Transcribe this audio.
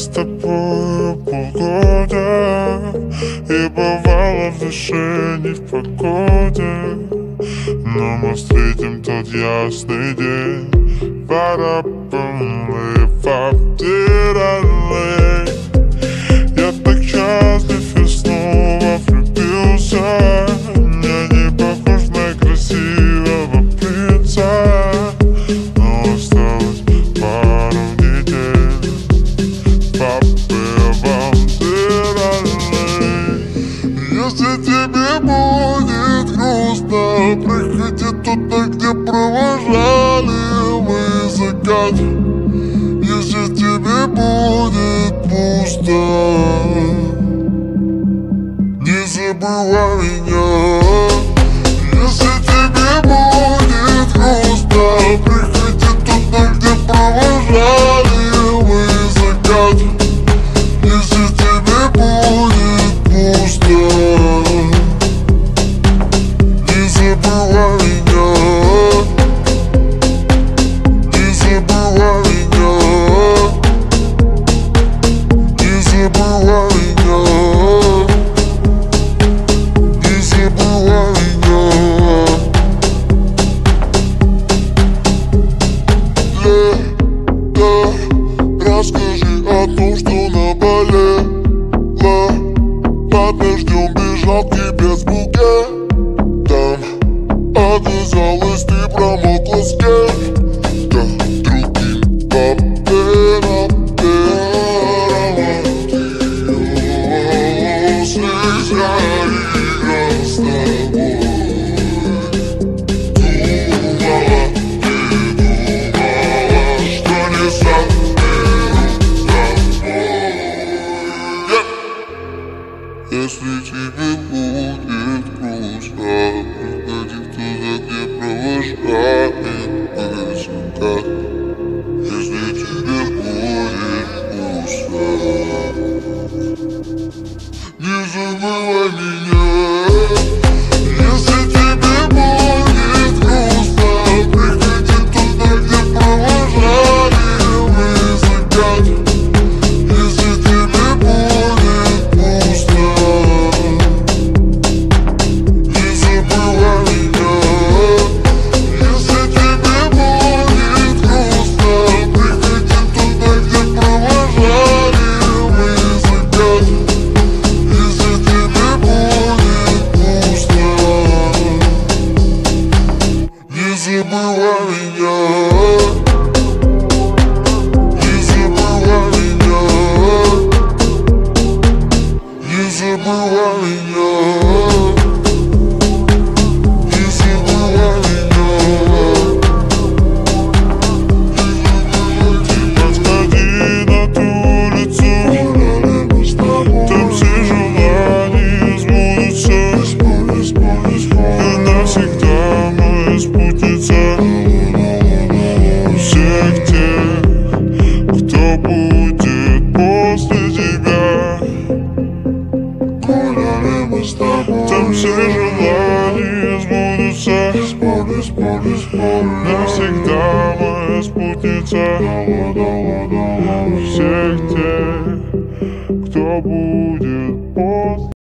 тобою полгода, и бывало в душе не в погоде, но мы встретим тот ясный день. Я так счастлив и снова влюбился. Я не похож на красивого принца, но осталось пару недель. Папы, если тебе будет грустно, приходи туда, где провожали мы закат. Если тебе будет пусто, не забывай меня. Если тебе будет грустно, приходи туда, где провожали мы закат. Если тебе будет пусто, не забывай меня. Не забывай меня. Не забывай меня. Не забывай меня. Лето, расскажи о том, что наболело. Под дождем бежал к тебе с букетом. Оказалось, ты промокла с кем-то другим. Папера, слеза игра с тобой. Думала, что не заберу тобой. Если тебе будет грустно, приходи туда, где провожает мы закат. Если тебе будет грустно, не забывай меня. Если тебе будет грустно, приходи туда, где провожали мы закат. Если тебе будет пусто, не забывай меня. Если тебе будет грустно, приходи туда, где провожали мы закат. Если тебе будет пусто, не забывай меня. Не забывай меня. Не забывай меня. Не забывай меня. Подходи на ту улицу, там все желания сбудутся. Ты навсегда моя спутница. Всех тех, кто будет после тебя. Там все желания сбудутся. Навсегда моя спутница. Всех тех, кто будет после